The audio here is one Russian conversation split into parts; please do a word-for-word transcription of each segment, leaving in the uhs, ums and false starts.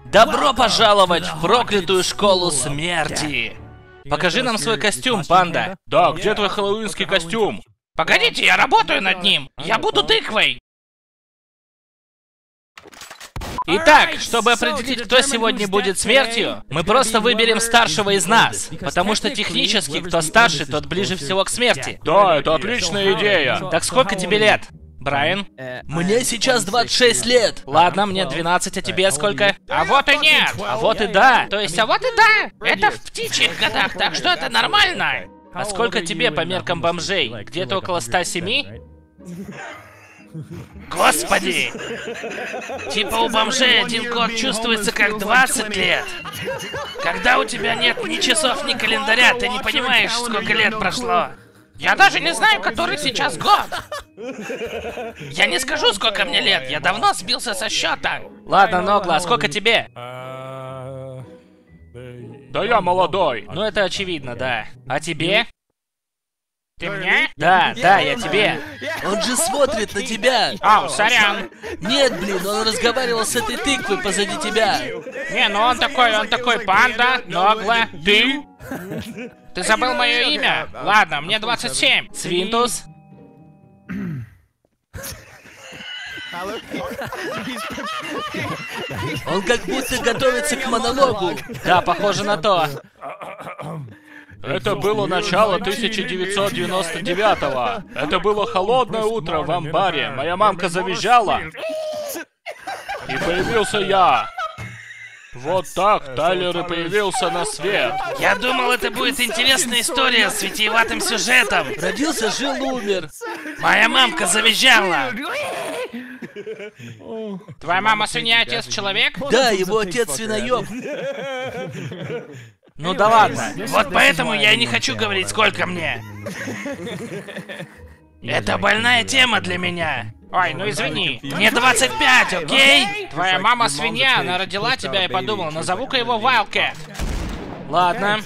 Добро пожаловать в проклятую школу смерти! Покажи нам свой костюм, панда. Да, где твой хэллоуинский костюм? Погодите, я работаю над ним. Я буду тыквой. Итак, чтобы определить, кто сегодня будет смертью, мы просто выберем старшего из нас. Потому что технически, кто старше, тот ближе всего к смерти. Да, это отличная идея. Так сколько тебе лет, Брайан? Мне сейчас двадцать шесть лет. Ладно, мне двенадцать, а тебе сколько? А вот и нет. А вот и да. То есть, а вот и да. Это в птичьих годах, так что это нормально. А сколько тебе по меркам бомжей? Где-то около ста семи? Господи! Типа у бомжей один год чувствуется как двадцать лет. Когда у тебя нет ни часов, ни календаря, ты не понимаешь, сколько лет прошло. Я даже не знаю, который сейчас год. Я не скажу, сколько мне лет, я давно сбился со счета. Ладно, Ногла, а сколько тебе? Да я молодой. Ну это очевидно, да. А тебе? Ты мне? Да, да, я тебе. Он же смотрит на тебя. Ау, сорян. Нет, блин, он разговаривал с этой тыквой позади тебя. Не, ну он такой, он такой панда, Ногла. Ты? Ты забыл мое имя? Ладно, мне двадцать семь. Свинтус? Он как будто готовится к монологу. Да, похоже на то. Это было начало тысяча девятьсот девяносто девятого. Это было холодное утро в амбаре. Моя мамка завизжала. И появился я. Вот так Тайлер и появился на свет. Я думал, это будет интересная история с витиеватым сюжетом. Родился, жил, умер. Моя мамка завизжала. Твоя мама свинья, отец человек? Да, его отец свиноёб. Ну да ладно. Вот поэтому я и не хочу говорить, сколько мне. Это больная тема для меня. Ой, ну извини. Мне двадцать пять, окей? Твоя мама свинья, она родила тебя и подумала, назову-ка его Wildcat. Ладно.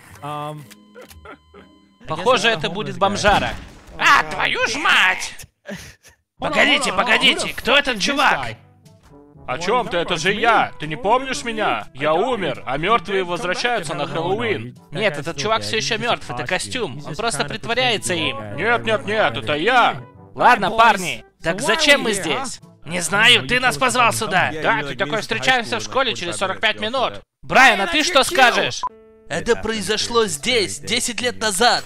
Похоже, это будет бомжара. А, твою ж мать! Погодите, погодите, кто этот чувак? О чем ты? Это же я. Ты не помнишь меня? Я умер, а мертвые возвращаются на Хэллоуин. Нет, этот чувак все еще мертв, это костюм. Он просто притворяется им. Нет, нет, нет, это я. Ладно, парни, так зачем мы здесь? Не знаю, ты нас позвал сюда. Да, ты такой, встречаемся в школе через сорок пять минут. Брайан, а ты что скажешь? Это произошло здесь, десять лет назад.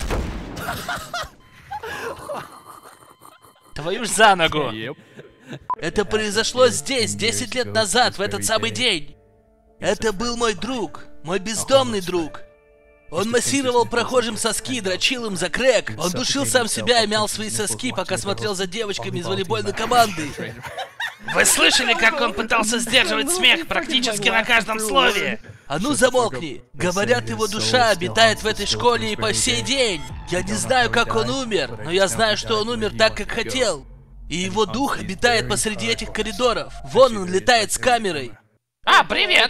Твою ж за ногу. Это произошло здесь, десять лет назад, в этот самый день. Это был мой друг, мой бездомный друг. Он массировал прохожим соски, дрочил им за крэк. Он душил сам себя и мял свои соски, пока смотрел за девочками из волейбольной команды. Вы слышали, как он пытался сдерживать смех практически на каждом слове? А ну замолкни! Говорят, его душа обитает в этой школе и по сей день. Я не знаю, как он умер, но я знаю, что он умер так, как хотел. И его дух обитает посреди этих коридоров. Вон он летает с камерой. А, привет!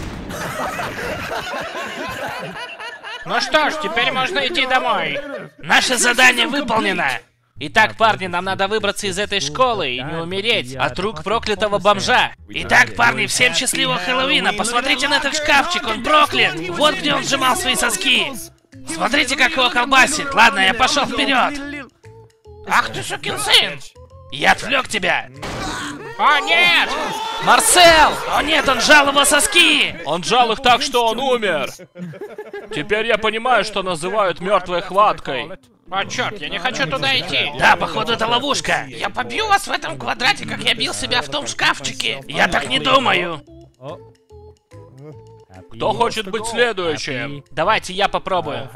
Ну что ж, теперь можно идти домой. Наше задание выполнено. Итак, парни, нам надо выбраться из этой школы и не умереть от рук проклятого бомжа. Итак, парни, всем счастливого Хэллоуина. Посмотрите на этот шкафчик, он проклят. Вот где он сжимал свои соски. Смотрите, как его колбасит. Ладно, я пошел вперед. Ах ты сукин сын! Я отвлек тебя. О нет! Марсел! О нет, он жал его соски! Он жал их так, что он умер. Теперь я понимаю, что называют мертвой хваткой. О, черт, я не хочу туда идти. Да, походу, это ловушка. Я побью вас в этом квадрате, как я бил себя в том шкафчике. Я так не думаю. Кто хочет быть следующим? Давайте я попробую.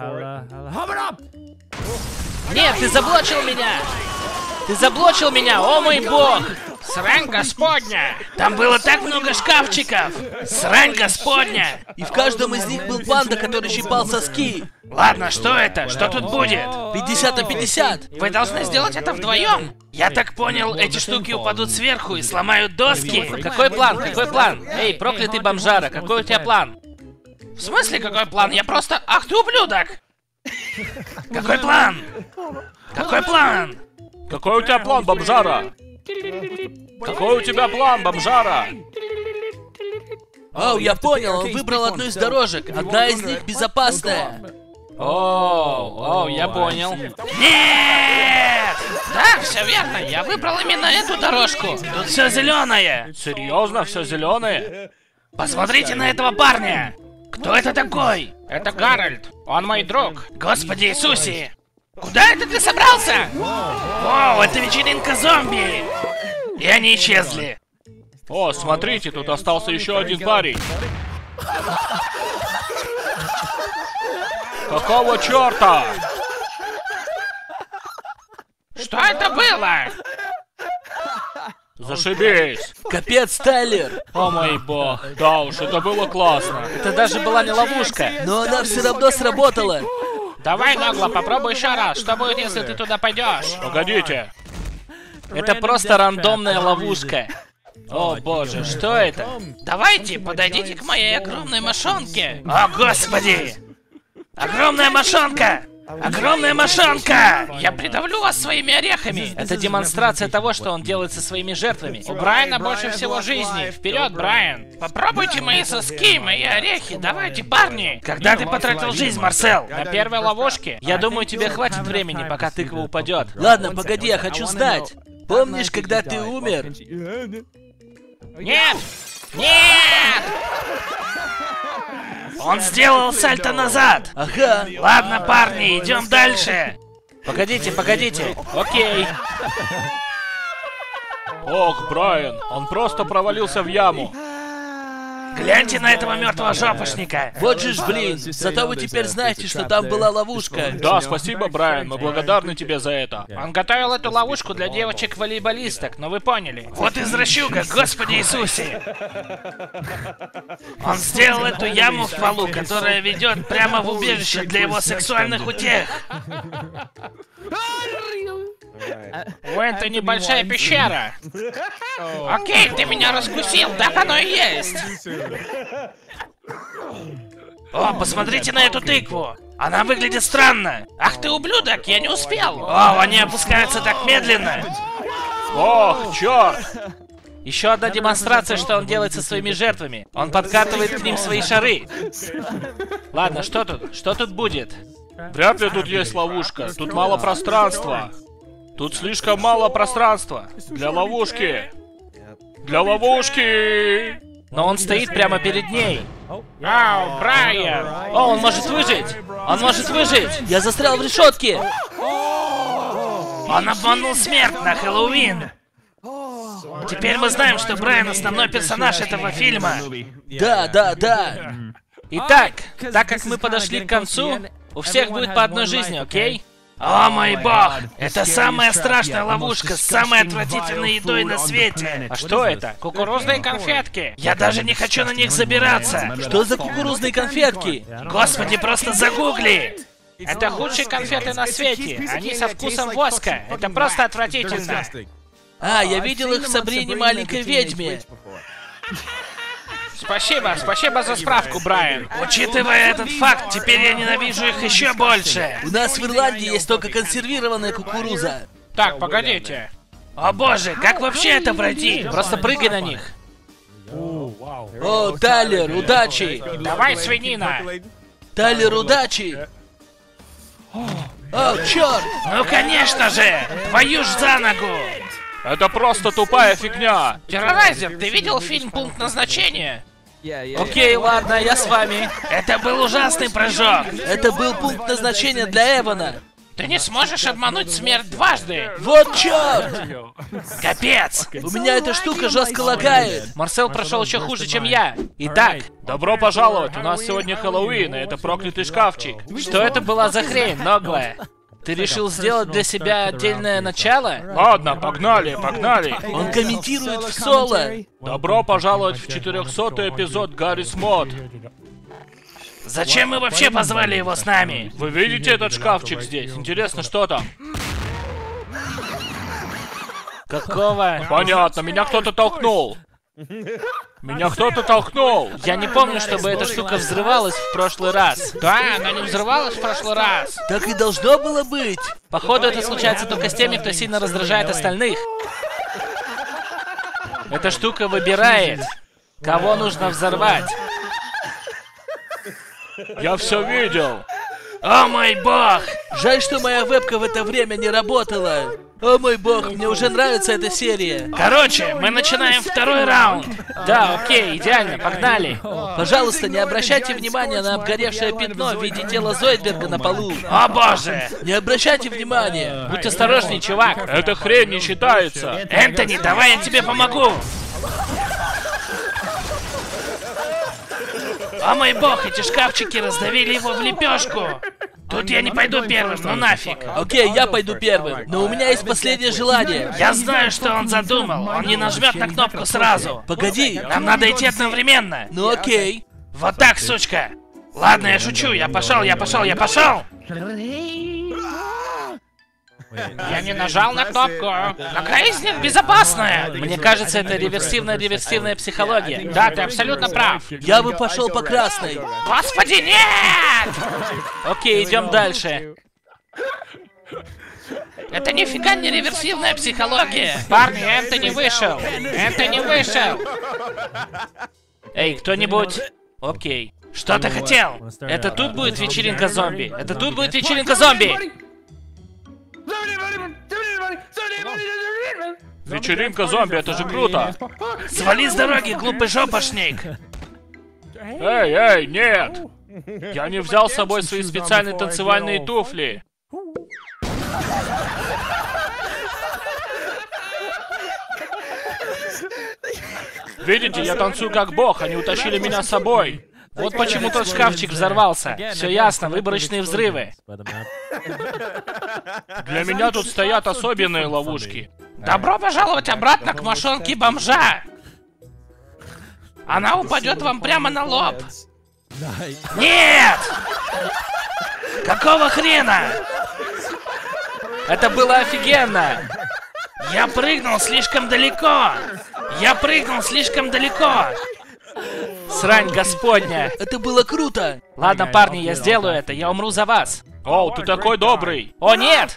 Нет, ты заблочил меня! Ты заблочил меня, о мой бог! Срань господня! Там было так много шкафчиков! Срань господня! И в каждом из них был панда, который щипал соски. Ладно, что это? Что тут будет? пятьдесят на пятьдесят. Вы должны сделать это вдвоем. Я так понял, эти штуки упадут сверху и сломают доски. Какой план? Какой план? Эй, проклятый бомжара, какой у тебя план? В смысле какой план? Я просто... Ах ты ублюдок! Какой план? Какой план? Какой у тебя план, бомжара? Какой у тебя план, бомжара? Оу, я понял, он выбрал одну из дорожек. Одна из них безопасная. О, о, я понял. Нет! Да, все верно, я выбрал именно эту дорожку. Тут все зеленое. Серьезно, все зеленое? Посмотрите на этого парня. Кто это такой? Это Гарольд. Он мой друг. Господи Иисусе! Куда это ты собрался? О, это вечеринка зомби! И они исчезли. О, смотрите, тут остался еще один парень. Какого черта? Что это было? Зашибись. Капец, Тайлер. О мой бог. Да уж, это было классно. Это даже была не ловушка. Но она все равно сработала. Давай, Ногла, попробуй еще раз. Что будет, если ты туда пойдешь? Погодите. Это просто рандомная ловушка. О боже, что это? Давайте, подойдите к моей огромной мошонке. О, господи! Огромная мошонка! Огромная мошонка! Я придавлю вас своими орехами! Это демонстрация того, что он делает со своими жертвами. У Брайана больше всего жизни. Вперед, Брайан! Попробуйте мои соски, мои орехи, давайте, парни! Когда ты потратил жизнь, Марсел? На первой ловушке? Я думаю, тебе хватит времени, пока тыква упадет. Ладно, погоди, я хочу знать. Помнишь, когда ты умер? Нет! Нет! Он сделал сальто назад! Ага. Ладно, парни, идем дальше! Погодите, погодите. Окей. Ох, Брайан, он просто провалился в яму. Гляньте на этого мертвого жопошника! Вот же ж, блин. Зато вы теперь знаете, что там была ловушка. Да, спасибо, Брайан, мы благодарны тебе за это. Он готовил эту ловушку для девочек-волейболисток, но вы поняли. Вот извращуга, Господи Иисусе! Он сделал эту яму в полу, которая ведет прямо в убежище для его сексуальных утех. О, это небольшая пещера. Окей, ты меня раскусил, так оно и есть. О, посмотрите на эту тыкву! Она выглядит странно! Ах ты ублюдок, я не успел! О, они опускаются так медленно! Ох, черт! Еще одна демонстрация, что он делает со своими жертвами. Он подкатывает к ним свои шары. Ладно, что тут? Что тут будет? Вряд ли тут есть ловушка, тут мало пространства. Тут слишком мало пространства. Для ловушки. Для ловушки. Но он стоит прямо перед ней. Ау, Брайан! О, он может выжить! Он может выжить! Я застрял в решетке. Он обманул смерть на Хэллоуин! Теперь мы знаем, что Брайан основной персонаж этого фильма. Да, да, да. Итак, так как мы подошли к концу, у всех будет по одной жизни, окей? О мой бог! Это самая страшная ловушка с самой отвратительной едой на свете! А что это? Кукурузные конфетки! Я даже не хочу на них забираться! Что за кукурузные конфетки? Господи, просто загугли! Это худшие конфеты на свете! Они со вкусом воска! Это просто отвратительно! А, я видел их в Сабрине маленькой ведьме. Спасибо, спасибо за справку, Брайан. Учитывая этот факт, теперь я ненавижу их еще больше. У нас в Ирландии есть только консервированная кукуруза. Так, погодите. О боже, как вообще это пройти? Просто прыгай на них. О, Тайлер, удачи! Давай, свинина. Тайлер, удачи! О, черт! Ну конечно же! Твою ж за ногу! Это просто тупая фигня. Террорайзер, ты видел фильм «Пункт назначения»? Окей, ладно, я с вами. Это был ужасный прыжок. Это был пункт назначения для Эвана. Ты не сможешь обмануть смерть дважды. Вот черт! Капец! У меня эта штука жестко лагает. Марсел прошел еще хуже, чем я. Итак, Добро пожаловать, у нас сегодня Хэллоуин, и это проклятый шкафчик. что это была за хрень, Ноглая? Ты решил сделать для себя отдельное начало? Ладно, погнали, погнали. Он комментирует в соло. Добро пожаловать в четырехсотый эпизод Гаррис Мод. Зачем мы вообще позвали его с нами? Вы видите этот шкафчик здесь? Интересно, что там? Какого? Понятно, меня кто-то толкнул. Меня кто-то толкнул. Я не помню, чтобы эта штука взрывалась в прошлый раз. Да, она не взрывалась в прошлый раз. Так и должно было быть. Походу, это случается только с теми, кто сильно раздражает остальных. Эта штука выбирает. Кого нужно взорвать? Я все видел. О мой бог! Жаль, что моя вебка в это время не работала. О мой бог, мне уже нравится эта серия. Короче, мы начинаем второй раунд. Да, окей, идеально, погнали. Пожалуйста, не обращайте внимания на обгоревшее пятно в виде тела Зойдберга на полу. О боже! Не обращайте внимания. Будь осторожней, чувак. Эта хрень не считается. Энтони, давай я тебе помогу. О мой бог, эти шкафчики раздавили его в лепешку. Тут я не пойду первым, ну нафиг. Окей, я пойду первым. Но у меня есть последнее желание. Я знаю, что он задумал. Он не нажмет на кнопку сразу. Погоди. Нам надо идти одновременно. Ну окей. Вот так, сучка. Ладно, я шучу. Я пошел, я пошел, я пошел. Я не нажал на кнопку. Но Грейзлинг безопасная. Мне кажется, это реверсивная-реверсивная психология. Да, ты абсолютно прав. Я бы пошел по красной. Господи, нет! Окей, идем дальше. Это нифига не реверсивная психология. Парни, Энтони вышел. Энтони вышел. Эй, кто-нибудь? Окей. Что ты хотел? Это тут будет вечеринка зомби. Это тут будет вечеринка зомби. Вечеринка зомби, это же круто. Свали с дороги, глупый жопошник. Эй, эй, нет. Я не взял с собой свои специальные танцевальные туфли. Видите, я танцую как бог, они утащили меня с собой. Вот почему тот шкафчик взорвался. Все ясно, выборочные взрывы. Для меня тут стоят особенные ловушки. Добро пожаловать обратно к мошонке бомжа. Она упадет вам прямо на лоб. Нет! Какого хрена? Это было офигенно. Я прыгнул слишком далеко. Я прыгнул слишком далеко. Срань господня. Это было круто. Ладно, парни, я сделаю это. Я умру за вас. О, ты такой добрый. О, нет!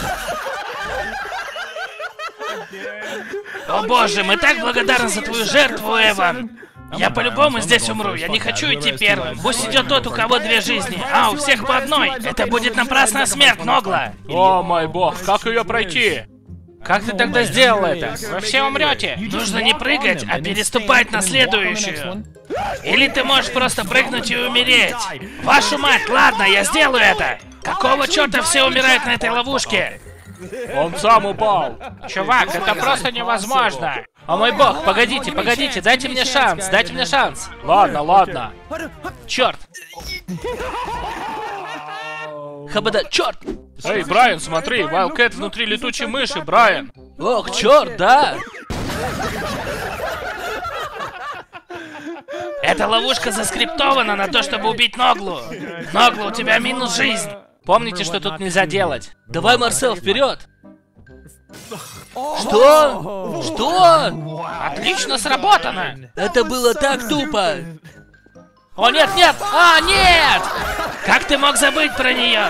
О боже, мы так благодарны за твою жертву, Эван. Я по-любому здесь умру, я не хочу идти первым. Пусть идет тот, у кого две жизни, а у всех по одной. Это будет напрасная смерть, Ногла. О мой бог, как ее пройти? Как ты тогда сделал это? Вы все умрете. Нужно не прыгать, а переступать на следующую. Или ты можешь просто прыгнуть и умереть. Вашу мать, ладно, я сделаю это. Какого черта все умирают на этой ловушке? Он сам упал. Чувак, это просто невозможно. О мой бог, погодите, погодите, дайте мне шанс, дайте мне шанс. Ладно, ладно. Черт. Хабада, черт! Эй, Брайан, смотри, Вайлдкэт внутри летучей мыши, Брайан. Ох, черт, да! Эта ловушка заскриптована на то, чтобы убить Ноглу. Ногла, у тебя минус жизнь. Помните, что тут нельзя делать. Давай, Марсел, вперед! Что? Что? Отлично сработано. Это было так тупо! О, нет, нет! А, нет! Как ты мог забыть про нее?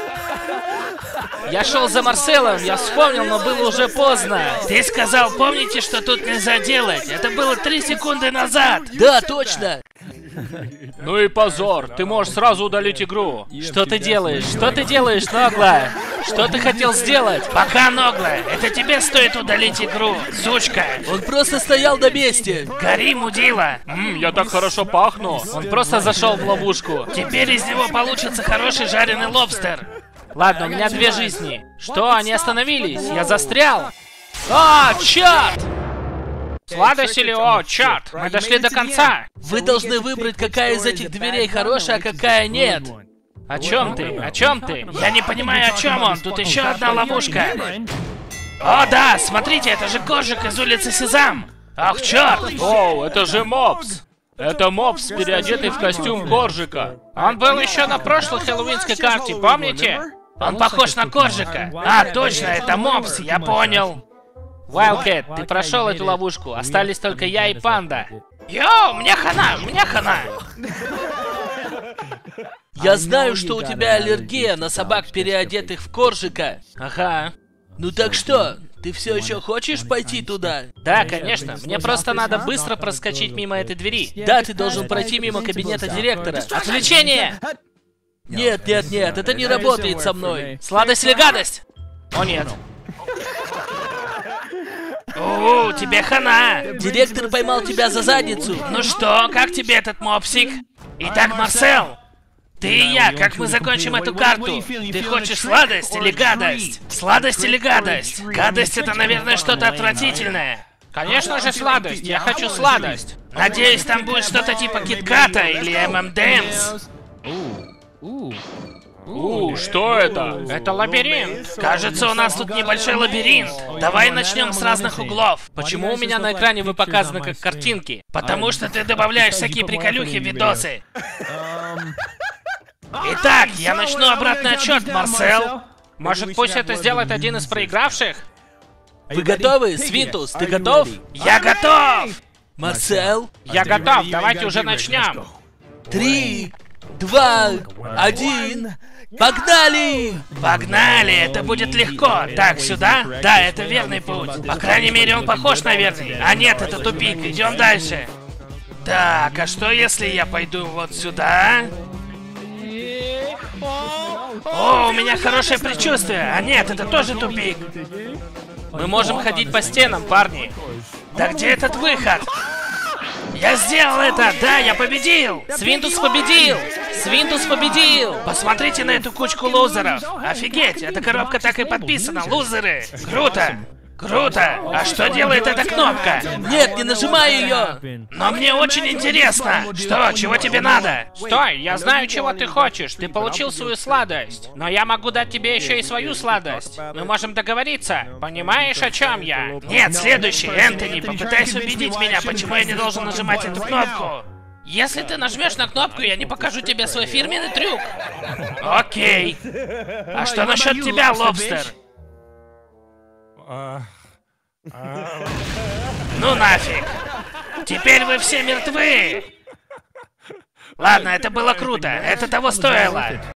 Я шел за Марселом, я вспомнил, но было уже поздно. Ты сказал, помните, что тут нельзя делать? Это было три секунды назад. Да, точно! Ну и позор, ты можешь сразу удалить игру. Что ты делаешь? Что ты делаешь, Ногла? Что ты хотел сделать? Пока, Ногла, это тебе стоит удалить игру, сучка. Он просто стоял на месте! Гори, мудила. Ммм, я так хорошо пахну. Он просто зашел в ловушку. Теперь из него получится хороший жареный лобстер. Ладно, у меня две жизни. Что, они остановились? Я застрял. А, черт! Сладость или о, черт? Мы дошли до конца. Вы должны выбрать, какая из этих дверей хорошая, а какая нет. О чем ты? О чем ты? Я не понимаю, о чем он. Тут еще одна ловушка. О, да, смотрите, это же Коржик из улицы Сезам. Ах, черт! Оу, это же Мопс. Это Мопс, переодетый в костюм Коржика. Он был еще на прошлой хэллоуинской карте, помните? Он похож на Коржика. А, точно, это Мопс, я понял. Вайлдкэт, ты прошел эту ловушку. Остались только я и Панда. Йоу, мне хана, мне хана. Я знаю, что у тебя аллергия на собак, переодетых в Коржика. Ага. Ну так что, Ты все еще хочешь пойти туда? Да, конечно. Мне просто надо быстро проскочить мимо этой двери. Да, ты должен пройти мимо кабинета директора. Отвлечение! Нет, нет, нет, это не работает со мной. Сладость или гадость? О, нет. О, тебе хана! Директор поймал тебя за задницу. Ну что, как тебе этот мопсик? Итак, Марсел, ты и я, как мы закончим эту карту? Ты хочешь сладость или гадость? Сладость или гадость? Гадость — это, наверное, что-то отвратительное. Конечно же сладость, я хочу сладость. Надеюсь, там будет что-то типа китката или эм эм дэмс. У, что это? Это лабиринт. Кажется, у нас тут небольшой лабиринт. Давай начнем с разных углов. Почему у меня на экране вы показаны как картинки? Потому что ты добавляешь всякие приколюхи в видосы. Итак, я начну обратный отсчет, Марсел. Может, пусть это сделает один из проигравших? Вы готовы? Свинтус, ты готов? Я готов! Марсел? Я готов, давайте уже начнем. Три, два, один... Погнали! Погнали, это будет легко. Так, сюда? Да, это верный путь. По крайней мере, он похож на верный. А нет, это тупик. Идем дальше. Так, а что если я пойду вот сюда? О, у меня хорошее предчувствие. А нет, это тоже тупик. Мы можем ходить по стенам, парни. Да где этот выход? Я сделал это! Да, я победил! Свинтус победил! Свинтус победил! Посмотрите на эту кучку лузеров! Офигеть, эта коробка так и подписана, лузеры! Круто! Круто! А что делает эта кнопка? Нет, не нажимай ее! Но мне очень интересно! Что, чего тебе надо? Стой, я знаю, чего ты хочешь. Ты получил свою сладость. Но я могу дать тебе еще и свою сладость. Мы можем договориться. Понимаешь, о чем я? Нет, следующий, Энтони, попытайся убедить меня, почему я не должен нажимать эту кнопку. Если ты нажмешь на кнопку, я не покажу тебе свой фирменный трюк. Окей. А что насчет тебя, Лобстер? Ну нафиг. Теперь вы все мертвы. Ладно, это было круто. Это того стоило.